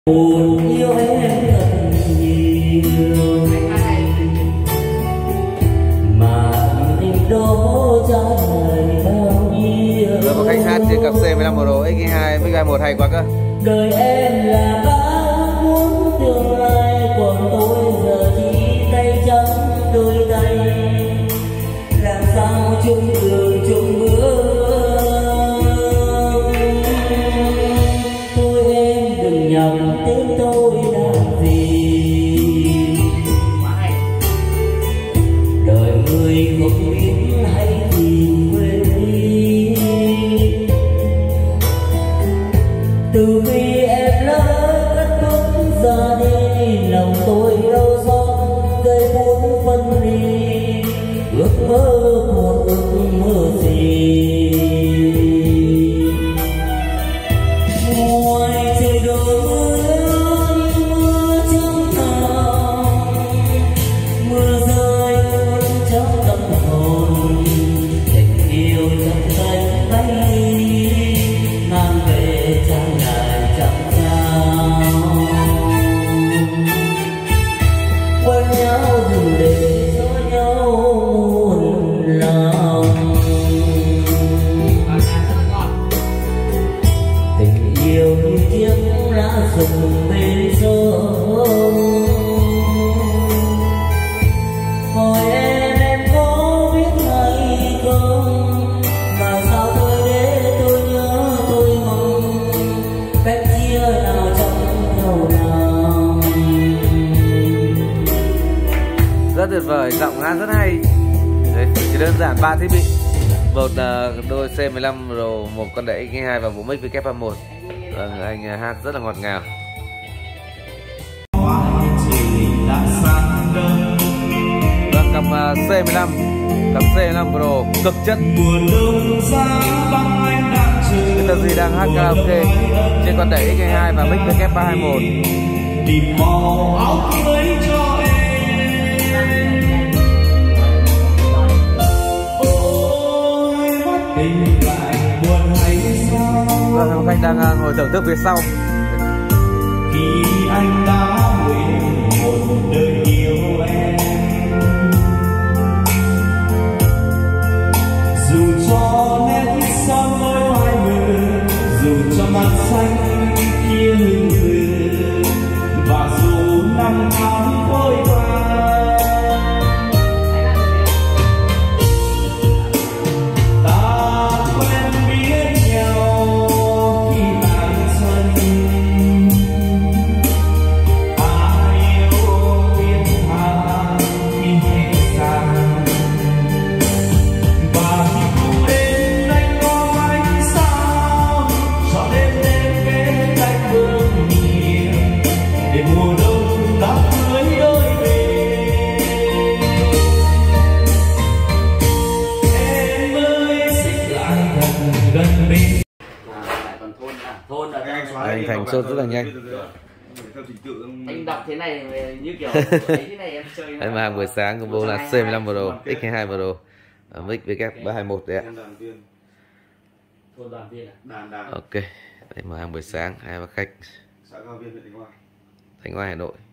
Buồn yêu em thật nhiều mà tình đó trả lời bao nhiêu. Rồi một khách hát trên cặp C15 Pro X2 X21 hay quá cơ. Đời em là bao muốn tương lai, còn tôi giờ chỉ tay trắng đôi tay, làm sao chung đường chung bước. Thôi em đừng nhầm tên tôi làm gì, đời người không biết hay thì quên đi. Từ khi em lỡ cất bước ra đi, lòng tôi đau xót giây phút phân ly. Ước mơ một ước mơ gì, ngoài trời đổ mưa trong lòng, mưa rơi trong tâm hồn. Tình yêu trong cánh bay đi, mang về trang lại chẳng sao. Quen nhau dù để cho nhau muôn lòng, tình yêu như chiếc lá rụng bên sông. Hỏi em có biết hay không, mà sao tôi để tôi nhớ tôi mong, cách chia nào trong nhau nào. Rất tuyệt vời, giọng hát rất hay. Đấy, chỉ đơn giản 3 thiết bị, một đôi C15 Pro, một con đẩy X2 và một mic WK1. Vâng, anh hát rất là ngọt ngào. Vâng, cặp C15, cặp C15 Pro cực chất. Người ta gì đang hát karaoke trên con đẩy X2 và mic WK321. Tìm màu áo cưới cho em, ôi mắt tình lại buồn hay sao. Vâng, khách đang ngồi thưởng thức phía sau. Khi anh đã nguyện một đời yêu em, dù cho nét son môi phai mờ, dù cho mặt xanh kia hừng hờ, và dù năm tháng trôi qua, ta quen biết nhau khi tàn xuân. Ta yêu biết tha khi hết xa, và khi cùng đến anh có ánh sao, cho đêm đêm bên cạnh bờ biển, để mùa đông đã cưới đôi bên. Em ơi xích lại thật gần bên. Thôn là Anh Thành sốt rất là nhanh. anh đọc thế này như kiểu ấy thế này em chơi. Đấy mà buổi sáng của bố là C15 Pro, X22 Pro, mic WK321 đấy ạ. Thôn đoàn viên à? Ok, đây mà buổi sáng hai bác khách Thanh Oai Hà Nội.